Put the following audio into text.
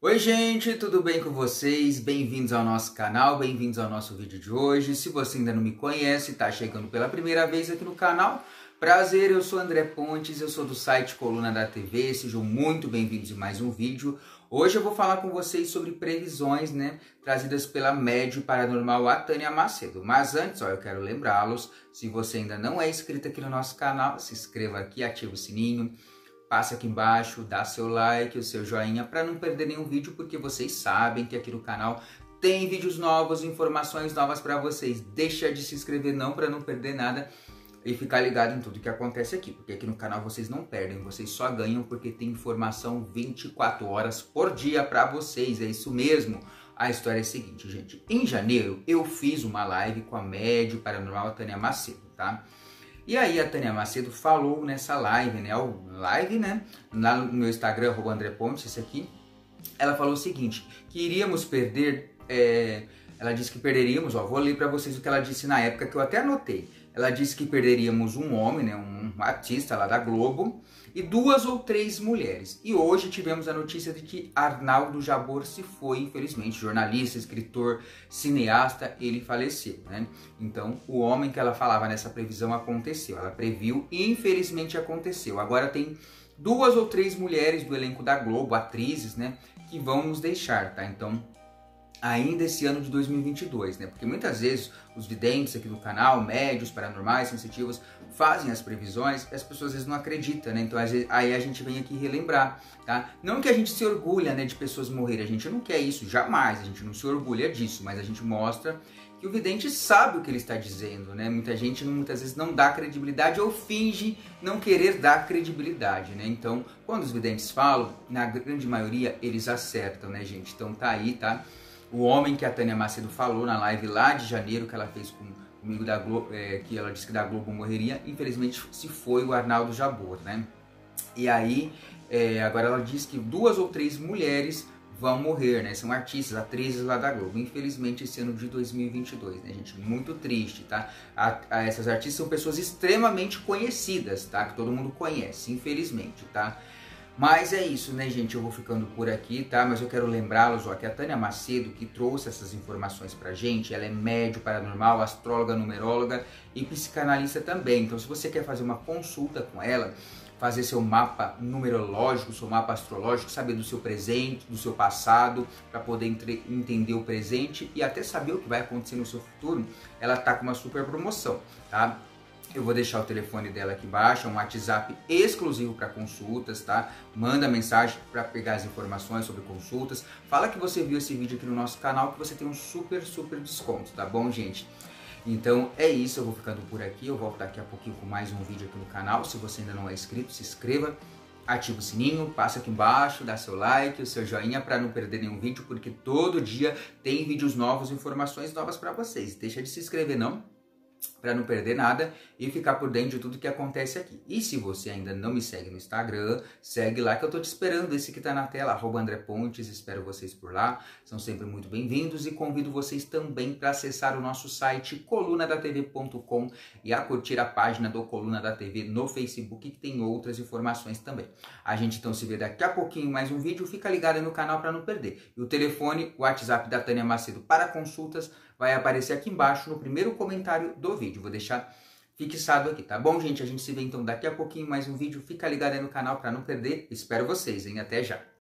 Oi gente, tudo bem com vocês? Bem-vindos ao nosso canal, bem-vindos ao nosso vídeo de hoje. Se você ainda não me conhece, está chegando pela primeira vez aqui no canal, prazer, eu sou André Pontes, eu sou do site Coluna da TV, sejam muito bem-vindos em mais um vídeo. Hoje eu vou falar com vocês sobre previsões, trazidas pela médium paranormal a Tânia Macedo. Mas antes, eu quero lembrá-los, se você ainda não é inscrito aqui no nosso canal, se inscreva aqui, ativa o sininho. Passa aqui embaixo, dá seu like, o seu joinha para não perder nenhum vídeo, porque vocês sabem que aqui no canal tem vídeos novos, informações novas para vocês. Deixa de se inscrever não para não perder nada e ficar ligado em tudo que acontece aqui, porque aqui no canal vocês não perdem, vocês só ganham porque tem informação 24 horas por dia para vocês, é isso mesmo. A história é a seguinte, gente, em janeiro eu fiz uma live com a médium paranormal Tânia Macedo, tá? E aí a Tânia Macedo falou nessa live, lá no meu Instagram, André Pontes, esse aqui, ela falou o seguinte, que iríamos perder, ela disse que perderíamos, vou ler para vocês o que ela disse na época, que eu até anotei. Ela disse que perderíamos um homem, um artista lá da Globo, e 2 ou 3 mulheres. E hoje tivemos a notícia de que Arnaldo Jabor se foi, infelizmente, jornalista, escritor, cineasta, ele faleceu, Então, o homem que ela falava nessa previsão aconteceu, ela previu e infelizmente aconteceu. Agora tem 2 ou 3 mulheres do elenco da Globo, atrizes, que vão nos deixar, tá? Então, ainda esse ano de 2022, Porque muitas vezes os videntes aqui do canal, médios, paranormais, sensitivos, fazem as previsões e as pessoas às vezes não acreditam, Então aí a gente vem aqui relembrar, tá? Não que a gente se orgulha, de pessoas morrerem, a gente não quer isso, jamais, a gente não se orgulha disso, mas a gente mostra que o vidente sabe o que ele está dizendo, Muita gente muitas vezes não dá credibilidade ou finge não querer dar credibilidade, Então, quando os videntes falam, na grande maioria eles acertam, gente? Então tá aí, tá? O homem que a Tânia Macedo falou na live lá de janeiro, que ela fez comigo da Globo, que ela disse que da Globo morreria, infelizmente se foi o Arnaldo Jabor, E aí, agora ela diz que 2 ou 3 mulheres vão morrer, São artistas, atrizes lá da Globo. Infelizmente esse ano de 2022, gente? Muito triste, tá? Essas artistas são pessoas extremamente conhecidas, tá? Que todo mundo conhece, infelizmente, tá? Mas é isso, gente? Eu vou ficando por aqui, tá? Mas eu quero lembrá-los, que a Tânia Macedo, que trouxe essas informações pra gente, ela é médium paranormal, astróloga, numeróloga e psicanalista também. Então, se você quer fazer uma consulta com ela, fazer seu mapa numerológico, seu mapa astrológico, saber do seu presente, do seu passado, para poder entender o presente e até saber o que vai acontecer no seu futuro, ela tá com uma super promoção, tá? Eu vou deixar o telefone dela aqui embaixo, é um WhatsApp exclusivo para consultas, tá? Manda mensagem para pegar as informações sobre consultas. Fala que você viu esse vídeo aqui no nosso canal que você tem um super desconto, tá bom, gente? Então é isso, eu vou ficando por aqui, eu volto daqui a pouquinho com mais um vídeo aqui no canal. Se você ainda não é inscrito, se inscreva, ativa o sininho, passa aqui embaixo, dá seu like, o seu joinha para não perder nenhum vídeo, porque todo dia tem vídeos novos, informações novas para vocês. Deixa de se inscrever não, para não perder nada e ficar por dentro de tudo que acontece aqui. E se você ainda não me segue no Instagram, segue lá que eu tô te esperando, esse que tá na tela, @André Pontes, espero vocês por lá, são sempre muito bem-vindos e convido vocês também para acessar o nosso site colunadatv.com e a curtir a página do Coluna da TV no Facebook, que tem outras informações também. A gente então se vê daqui a pouquinho mais um vídeo, fica ligado aí no canal para não perder. E o telefone, o WhatsApp da Tânia Macedo para consultas vai aparecer aqui embaixo no primeiro comentário do vídeo. Vou deixar fixado aqui, tá bom, gente? A gente se vê então daqui a pouquinho mais um vídeo. Fica ligado aí no canal para não perder. Espero vocês, hein? Até já!